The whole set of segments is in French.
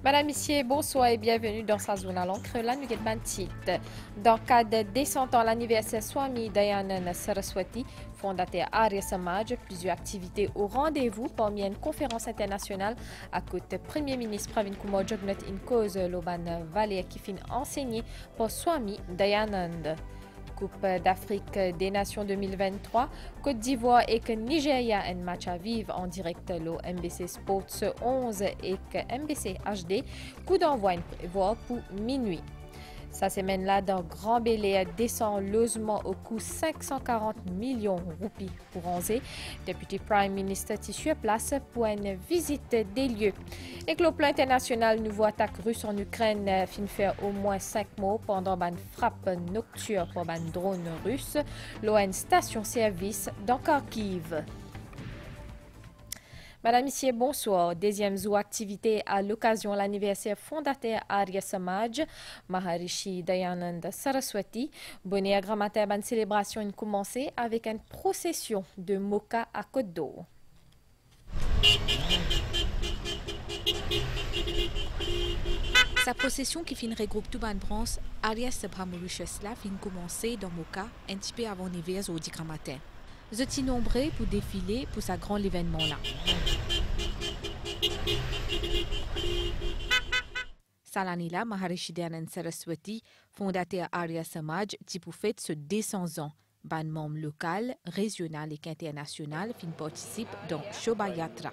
Madame, Monsieur, bonsoir et bienvenue dans sa zone à l'encre, la Nuguet Bantit. Dans le cadre de descendant l'anniversaire Swami Dayananda Saraswati, fondateur Arya Samaj, plusieurs activités au rendez-vous parmi une conférence internationale à côté Premier ministre Pravin Kumar Jugnauth in cause l'Oban Valère qui finit enseigné par Swami Dayananda. Coupe d'Afrique des Nations 2023, Côte d'Ivoire et que Nigeria un match à vivre en direct le MBC Sports 11 et que MBC HD, coup d'envoi pour minuit. Sa semaine-là, dans Grand Bel-Air, descend logement au coût 540 millions de roupies pour 11. Député Prime Minister sur place pour une visite des lieux. Et que le plan international, nouveau attaque russe en Ukraine, fin faire au moins 5 mois pendant une frappe nocturne pour un drone russe. L'ON station-service dans Kharkiv. Madame, Monsieur, bonsoir. Deuxième zoo activité à l'occasion de l'anniversaire fondateur Arya Samaj, Maharishi Dayananda Saraswati. Bonne grammaire, bonne célébration a commencé avec une procession de Moka à Côte d'Or. Sa procession qui finit regroupe tout ban France, Arya Mauritius la fin commencé dans Moka un petit peu avant l'hiver au Dikramatin. Vous êtes nombreux pour défiler pour ce grand événement-là. Salanila Maharishi Dayananda Saraswati, fondateur Arya Samaj, type fête ce 200 ans. Ban membre local, régional et international fin participe dans Shobha Yatra.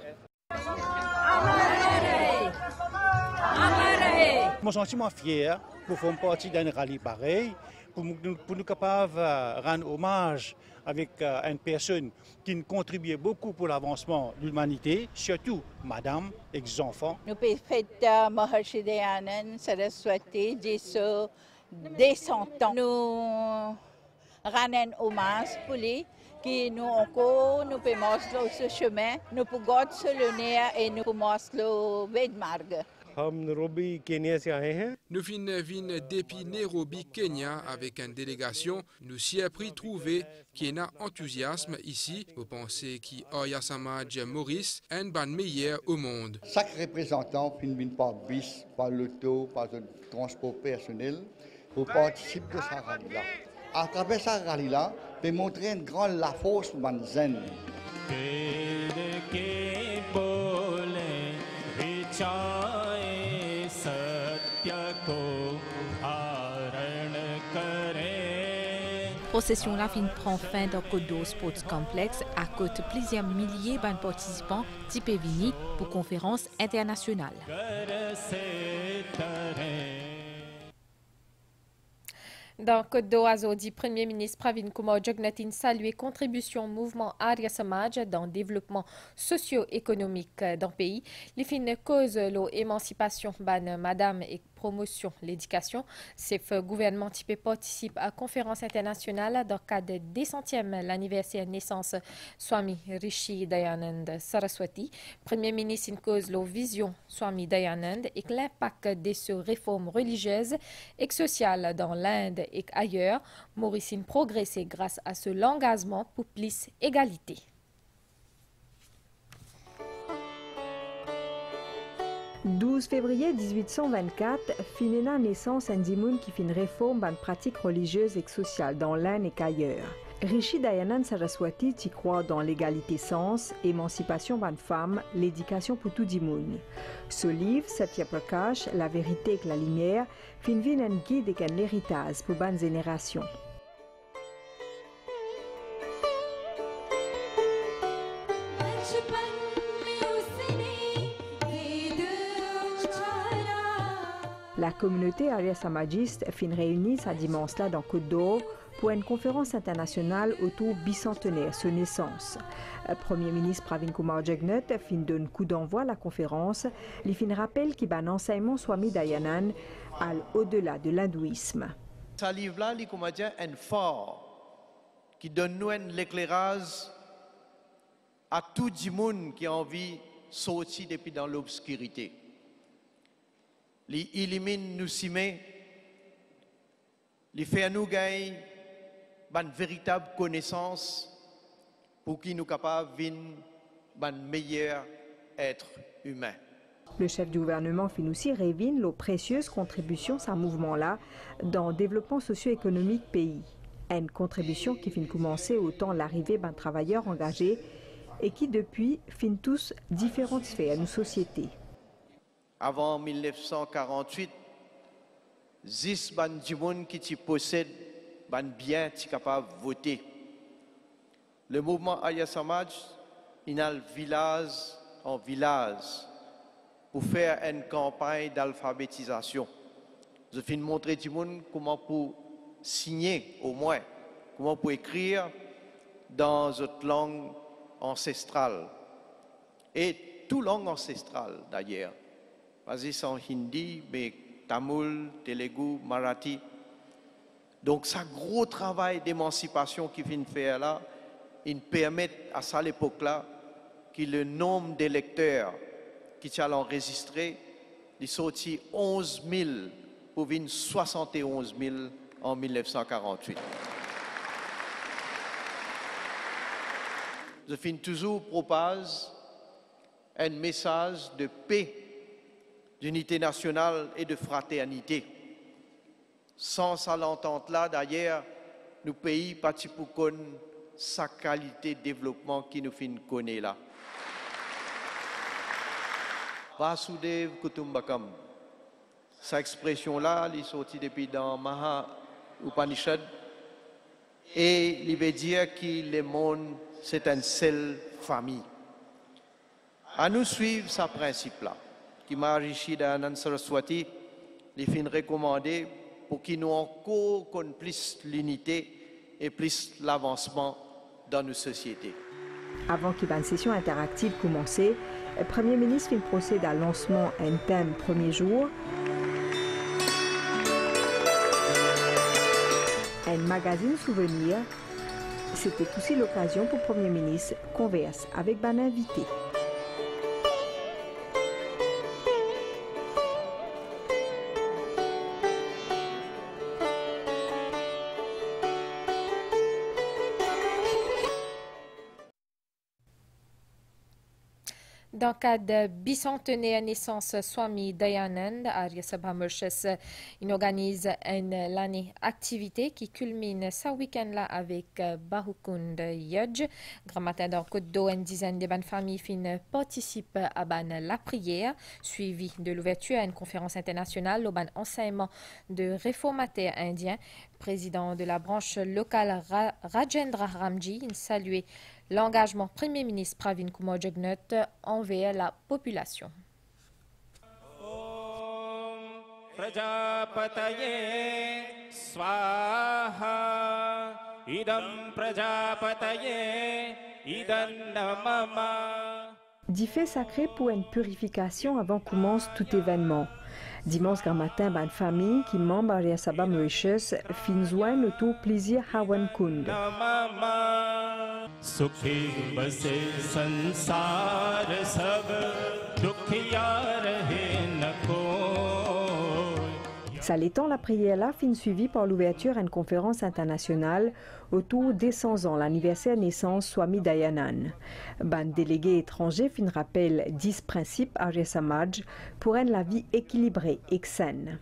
Je me sens fier pour faire partie d'un rallye pareil, pour nous capables de rendre hommage avec une personne qui contribue beaucoup pour l'avancement de l'humanité, surtout madame et les enfants. Nous fêtons Maharishi Dayananda Saraswati, 200 ans. Nous rendons hommage pour lui, qui nous encore nous pouvons marcher ce chemin, nous pouvons garder le nez et nous pouvons marcher le Vedmarg. Nous venons depuis Nairobi, Kenya, avec une délégation. Nous s'y avons trouvé qu'il y a enthousiasme ici. Vous pensez qu'Arya Samaj Maurice est un ban meilleur au monde. Chaque représentant finit par bus, par l'auto, par le transport personnel pour participer à ce rallye-là. À travers ce rallye-là, peut montrer une grande la force pour les zen. Procession la fin prend fin dans Côte d'Or Sports Complex à côté plusieurs milliers de participants type Vini pour conférence internationale. Dans Côte d'Or, dit Premier ministre Pravin Kumar Jugnauth salué contribution mouvement Arya Samaj dans le développement socio-économique dans le pays. Les fins cause l'émancipation ban madame et promotion l'éducation. C'est le gouvernement type participe à la conférence internationale dans le cadre des 200e l'anniversaire de naissance Swami Rishi Dayananda Saraswati. Premier ministre in cause la vision Swami Dayananda et l'impact de ces réformes religieuses et sociales dans l'Inde et ailleurs. Maurice progressé grâce à ce engagement pour plus égalité. Le 12 février 1824, finit la naissance d'un dimoun qui fait une réforme dans pratique religieuse et sociale dans l'Inde et ailleurs. Rishi Dayananda Saraswati y croit dans l'égalité sens, émancipation des femmes, l'éducation pour tout dimoun. Ce livre, Satya Prakash, La vérité et la lumière, fin un guide et un héritage pour bonne génération. La communauté Arya Samajiste fin réunie sa dimanche-là dans Côte d'Or pour une conférence internationale autour bicentenaire de naissance. Premier ministre Pravin Kumar Jugnauth fin donne coup d'envoi à la conférence. Il fin rappelle qu'il ban enseignement Swami Dayananda au-delà de l'hindouisme. Ce livre-là, il est un phare qui donne nous l'éclairage à tout le monde qui a envie de sortir depuis dans l'obscurité. Il élimine nous simé, il fait à nous gagner une véritable connaissance pour qu'il nous capable de un meilleur être humain. Le chef du gouvernement fin aussi révine la précieuse contribution à ce mouvement-là dans le développement socio-économique pays. Une contribution qui fin commencer au temps l'arrivée d'un travailleur engagé et qui depuis fin tous différentes sphères de nos sociétés. Avant 1948, 10 ban dimoun qui possèdent ban bien qui capable de voter. Le mouvement Arya Samaj, il a le village en village pour faire une campagne d'alphabétisation. Je viens montrer dimoun comment pour signer au moins, comment pour écrire dans notre langue ancestrale et toute langue ancestrale d'ailleurs. Basé sur hindi, mais tamoul, telugu, marathi. Donc, ça gros travail d'émancipation qui vient faire là, il permet à ça l'époque-là que le nombre d'électeurs qui sont enregistrés, il sorti 11 000 pour venir 71 000 en 1948. Je finis toujours propage un message de paix, d'unité nationale et de fraternité. Sans ça l'entente-là, d'ailleurs, nos pays partis pour connaître sa qualité de développement qui nous fait connaître là. Vasudev Kutumbakam. Cette expression-là, elle est sortie depuis dans Maha Upanishad et il veut dire que le monde, c'est une seule famille. À nous suivre ce principe-là, qui Maharishi Dayananda Saraswati, les fins recommandés pour qu'ils nous encore connaissent plus l'unité et plus l'avancement dans nos sociétés. Avant que la session interactive commence, le Premier ministre procède à lancement un thème premier jour. Un magazine souvenir. C'était aussi l'occasion pour le Premier ministre de converser avec un invité. Dans le cadre de bicentenaire naissance Swami Dayananda, Arya Sabha Mauritius organise l'année activité qui culmine ce week-end-là avec Bahukund Yudj. Grand matin dans Côte d'Eau, une dizaine de bonnes familles participent à la prière, suivie de l'ouverture à une conférence internationale au enseignement de réformateurs indiens. Président de la branche locale Rajendra Ramji salué l'engagement Premier ministre Pravin Kumar Jugnauth envers la population. Dit fait sacré pour une purification avant commence tout événement. Dimanche grand matin, une famille qui membre Arya Sabha Mauritius fin joindre autour plaisir Hawan Kund. Ça l'étant, la prière là fin suivie par l'ouverture à une conférence internationale autour des 100 ans, l'anniversaire naissance Swami Dayananda. Ban délégué étranger fin rappelle 10 principes Arya Samaj pour rendre la vie équilibrée et saine.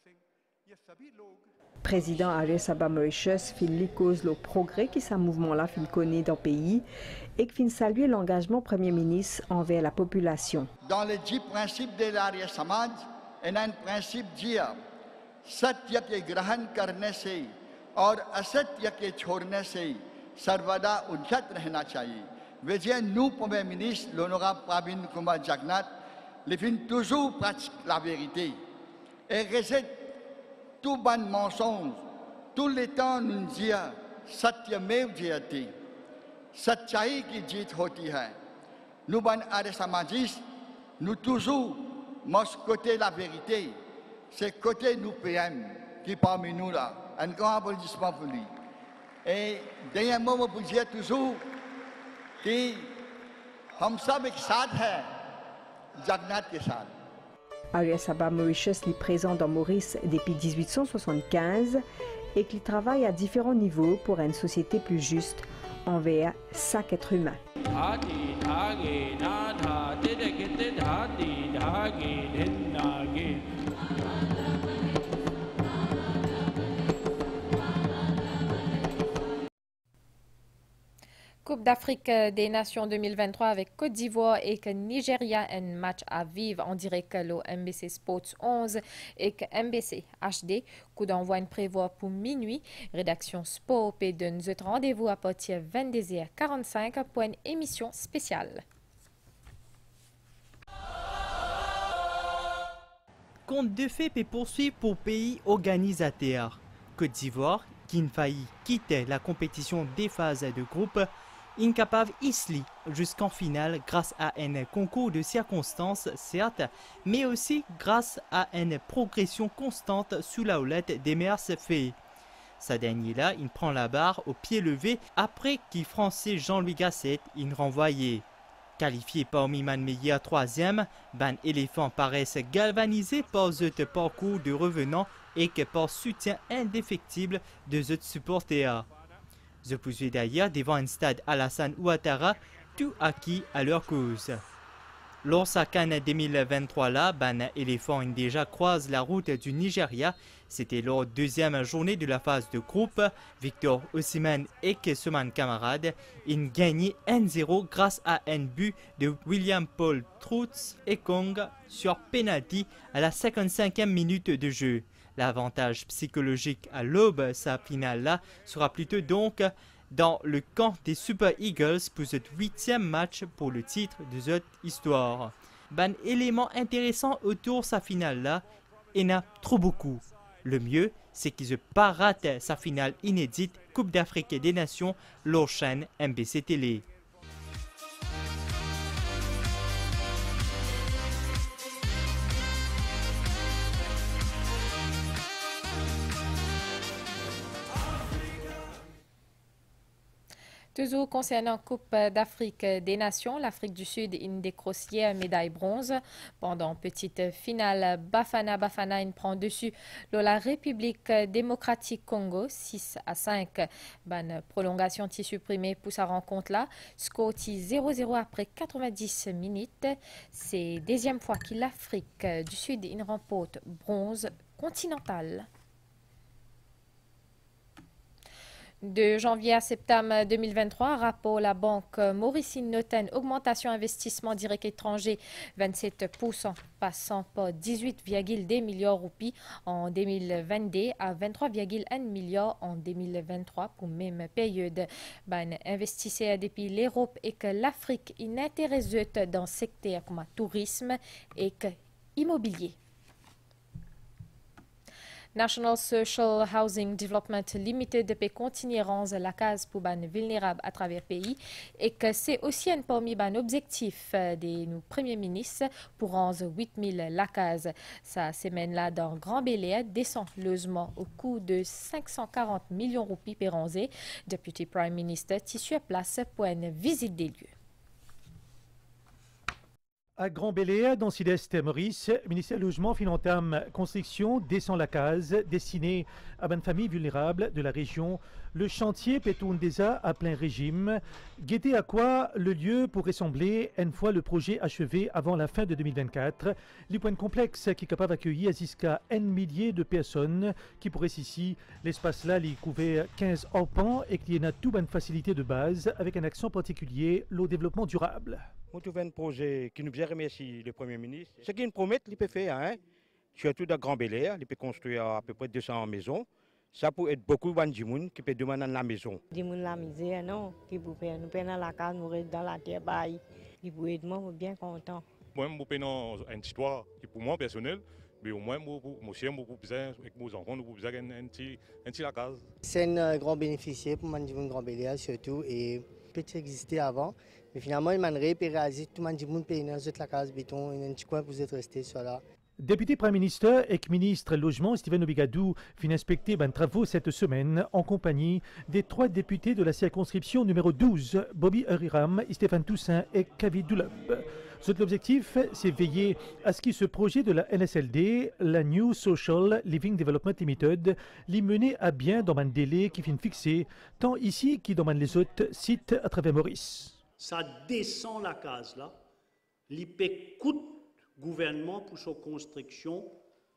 Président Arya Sabha Mauritius fin cause le progrès qui ce mouvement-là fin connaît dans le pays et fin saluer l'engagement Premier ministre envers la population. Dans les 10 principes de l'Arya Samaj, il y a un principe dire सत्य के ग्रहण करने से और असत्य के छोड़ने से सर्वदा उन्नत रहना चाहिए. Vediamo nous Premier ministre l'honorable Pravin Kumar Jugnauth les fin toujours pratique la vérité et rejette tout ban mensonge. Tout le temps nous dit सत्यमेव जयते, सच्चाई की जीत होती है. Nous ban Arya Samajistes, nous toujours mos côté la vérité. C'est côté nous PM qui parmi nous là, un grand applaudissement pour lui. Et dernier mot pour dire toujours कि हम सब एक साथ हैं जगन्नाथ के साथ. Arya Sabha Mauritius est présent dans Maurice depuis 1875 et qui travaille à différents niveaux pour une société plus juste envers chaque être humain. Coupe d'Afrique des Nations 2023 avec Côte d'Ivoire et que Nigeria, un match à vivre en direct le MBC Sports 11 et que MBC HD. Coup d'envoi prévoit pour minuit. Rédaction Sport et donne notre rendez-vous à partir de 22h45 pour une émission spéciale. Compte de fait peut poursuivre pour pays organisateurs. Côte d'Ivoire, qui ne faillit quitter la compétition des phases de groupe, incapable Isli jusqu'en finale grâce à un concours de circonstances, certes, mais aussi grâce à une progression constante sous la houlette des meilleurs faits. Ce dernier-là, il prend la barre au pied levé après qu'il Français Jean-Louis Gasset il renvoyé. Qualifié parmi man meilleur troisième, Ban Éléphant paraissent galvanisés par ce parcours de revenants et que par soutien indéfectible de ce supporters. Je poursuis d'ailleurs devant un stade Alassane Ouattara, tout acquis à leur cause. Lors sa CAN 2023 là, Ban Éléphant déjà croise la route du Nigeria. C'était leur deuxième journée de la phase de groupe. Victor Osimhen et Kesseman camarade, ils gagné 1-0 grâce à un but de William Paul Troutz et Kong sur penalty à la 55e minute de jeu. L'avantage psychologique à l'aube, sa finale-là, sera plutôt donc dans le camp des Super Eagles pour ce 8e match pour le titre de cette histoire. Un élément intéressant autour de sa finale-là, il n'a trop beaucoup. Le mieux, c'est qu'il ne pas rate sa finale inédite Coupe d'Afrique des Nations, leur chaîne MBC Télé. Toujours concernant Coupe d'Afrique des Nations, l'Afrique du Sud une décroché médaille bronze. Pendant petite finale, Bafana prend dessus la République démocratique Congo 6-5. Ban prolongation supprimée pour sa rencontre-là. Score 0-0 après 90 minutes. C'est deuxième fois que l'Afrique du Sud une remporte bronze continentale. De janvier à septembre 2023, rapport la banque Mauricine note une augmentation investissement direct étranger 27%, passant par 18,2 milliards de roupies en 2022 à 23,1 milliards en 2023 pour même période. Investisseurs depuis l'Europe et que l'Afrique est intéressée dans le secteur comme le tourisme et que immobilier. National Social Housing Development Limited peut continuer à la case pour les vulnérables à travers le pays et que c'est aussi un parmi les objectifs de nos premiers ministres pour rendre 8000 la case. Sa semaine-là dans Grand Bel-Air descend logement au coût de 540 millions de roupies per ranzé. Deputy Prime Minister tissu à place pour une visite des lieux. À Grand Bel-Air, dans Sud-Est Maurice, le ministère du Logement entame construction descend la case destinée à une famille vulnérable de la région. Le chantier pétourne déjà à plein régime. Guetter à quoi le lieu pourrait ressembler une fois le projet achevé avant la fin de 2024. Le point complexe qui est capable d'accueillir jusqu'à 1 millier de personnes qui pourraient ici. L'espace là, il couvert 15 enfants et qu'il y a toute une facilité de base avec un accent particulier au développement durable. On trouve un projet qui nous bien remercie le Premier ministre. Ce qu'il promet, il peut faire, hein? Surtout dans Grand Bel-Air, il peut construire à peu près 200 maisons. Ça peut être beaucoup de gens qui peuvent demander la maison. Des gens la misère, non? Qui peuvent nous payer dans la case, nous dans la terre, qui peuvent être bien contents. Moi, je peux une histoire qui pour moi personnelle, mais au moins, moi, avec mes enfants, nous pouvons un petit la case. C'est un grand bénéficiaire pour mon Grand Bel-Air surtout et peut-être exister avant. Mais finalement, il m'a réalisé tout le monde paye dans la case béton, un petit coin pour être resté sur là. Député Premier ministre et ministre Logement Steven Obigadou fin inspecter les travaux cette semaine en compagnie des 3 députés de la circonscription numéro 12, Bobby Huriram, Stéphane Toussaint et Kavi Douleb. L'objectif, c'est veiller à ce que ce projet de la NSLD, la New Social Living Development Limited, l'y mener à bien dans un délai qui finit fixé, tant ici que dans les autres sites à travers Maurice. Ça descend la case là, l'IP coûte gouvernement pour sa construction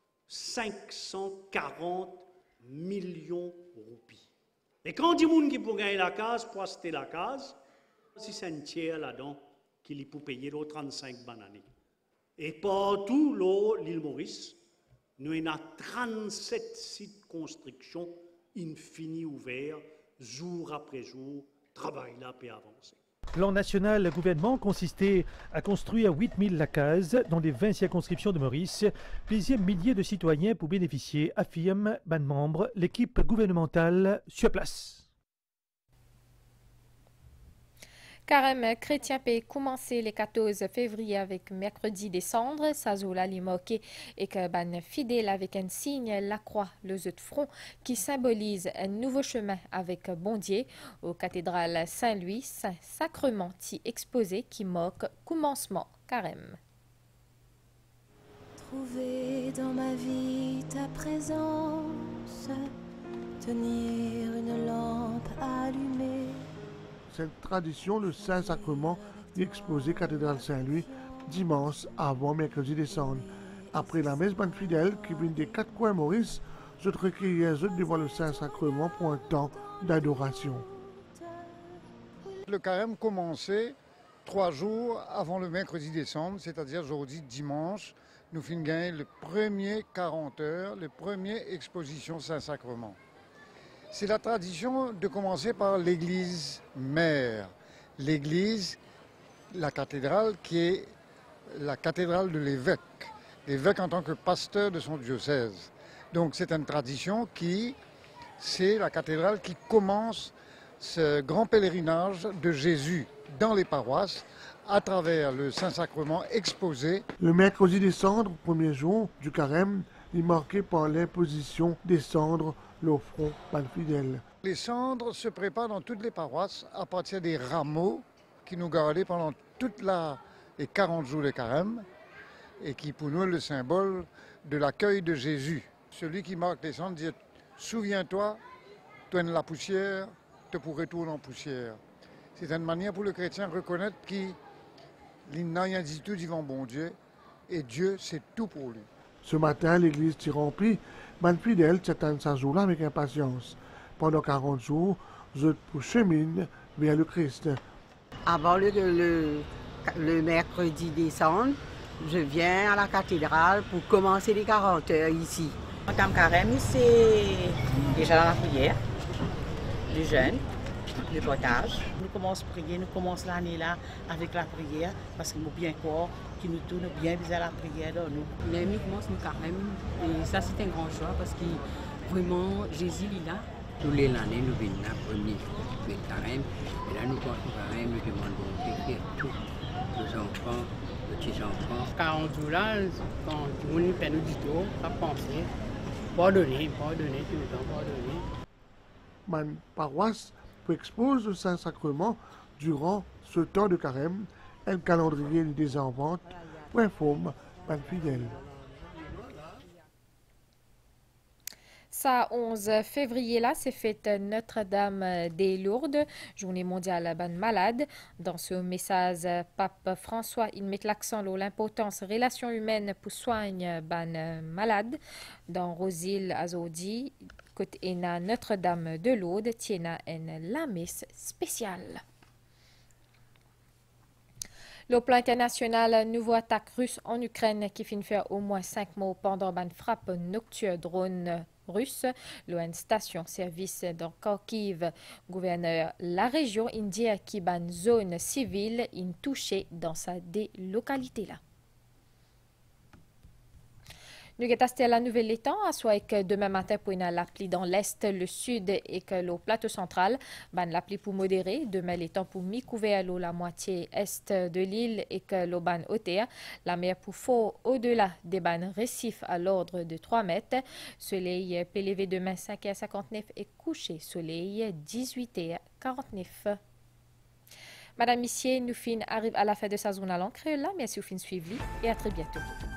540 millions de roupies. Et quand on dit moun qui pour gagner la case, pour acheter la case, si c'est un tiers là-dedans qui pour payer les 35 bananes. Et partout, l'île Maurice, nous avons 37 sites de construction infinis ouverts, jour après jour, travail là peut avancer. Le plan national du gouvernement consistait à construire 8000 cases dans les 20 circonscriptions de Maurice. Plusieurs milliers de citoyens pour bénéficier, affirme ban membre l'équipe gouvernementale sur place. Carême chrétien peut commencer le 14 février avec mercredi des cendres, Sazola Limoké et que ban fidèle avec un signe, la croix, le zeu de front, qui symbolise un nouveau chemin avec Bondier au cathédrale Saint-Louis, Saint-Sacrement exposé qui moque commencement Carême. Trouver dans ma vie ta présence, tenir une lampe allumée. Cette tradition, le Saint-Sacrement, est exposé cathédrale Saint-Louis dimanche avant mercredi décembre. Après la messe bonne fidèle qui vient des quatre coins Maurice, je te recueille devant le Saint-Sacrement pour un temps d'adoration. Le carême commençait 3 jours avant le mercredi décembre, c'est-à-dire aujourd'hui dimanche. Nous finissons gagner le premier 40 heures, le premier exposition Saint-Sacrement. C'est la tradition de commencer par l'église mère. L'église, la cathédrale qui est la cathédrale de l'évêque. L'évêque en tant que pasteur de son diocèse. Donc c'est une tradition c'est la cathédrale qui commence ce grand pèlerinage de Jésus dans les paroisses à travers le Saint-Sacrement exposé. Le mercredi des cendres, premier jour du carême, est marqué par l'imposition des cendres l'offront pas fidèle. Les cendres se préparent dans toutes les paroisses à partir des rameaux qui nous gardent pendant les 40 jours de carême et qui pour nous est le symbole de l'accueil de Jésus. Celui qui marque les cendres dit « Souviens-toi, toi la poussière, te pour retourner en poussière ». C'est une manière pour le chrétien de reconnaître qu'il n'a rien dit tout devant bon Dieu et Dieu c'est tout pour lui. Ce matin, l'église s'est remplie. Ban fidèle s'attend sa jour-là avec impatience. Pendant 40 jours, je chemine vers le Christ. Avant le mercredi décembre, je viens à la cathédrale pour commencer les 40 heures ici. En tant que carême, c'est déjà la prière, le jeûne, le potage. Nous commençons à prier, nous commençons l'année là avec la prière parce que nous bien corps qui nous tourne bien à la prière dans nous. L'année commence le carême et ça c'est un grand choix parce que vraiment Jésus est là. Tous les années nous venons la première le carême et là nous commençons le carême, nous demandons d'écrire tous nos enfants, nos petits-enfants. 40 jours là, quand tout le monde fait nous du tout, à penser, pardonner, tout le temps, pardonner. Ma paroisse expose le Saint-Sacrement durant ce temps de carême. Un calendrier de désinvente pour informer ban fidèle. Ça, 11 février, là, c'est fête Notre-Dame des Lourdes, journée mondiale ban malade. Dans ce message, Pape François, il met l'accent sur l'importance des relations humaines pour soigner ban malade. Dans Rosile Azodi, côté Notre-Dame de Lourdes, tiena la messe spéciale. Le plan international, nouveau attaque russe en Ukraine qui finit faire au moins 5 morts pendant une frappe nocturne drone russe. L'ON station service dans Kharkiv, gouverneur la région indienne qui ban zone civile in touchée dans sa délocalité là. Nous avons la nouvelle étang, soit que demain matin pour une l'appli dans l'est, le sud et que le plateau central, ban l'appli pour modéré, demain l'étang pour mi-couvert la moitié est de l'île et que le ban hauteur, la mer pour fort au-delà des ban récifs à l'ordre de 3 mètres. Soleil peut lever demain 5h59 et coucher soleil 18h49. Madame, Messieurs, nous fin arrive à la fin de sa zone à l'encre là. Merci au fin suivi et à très bientôt.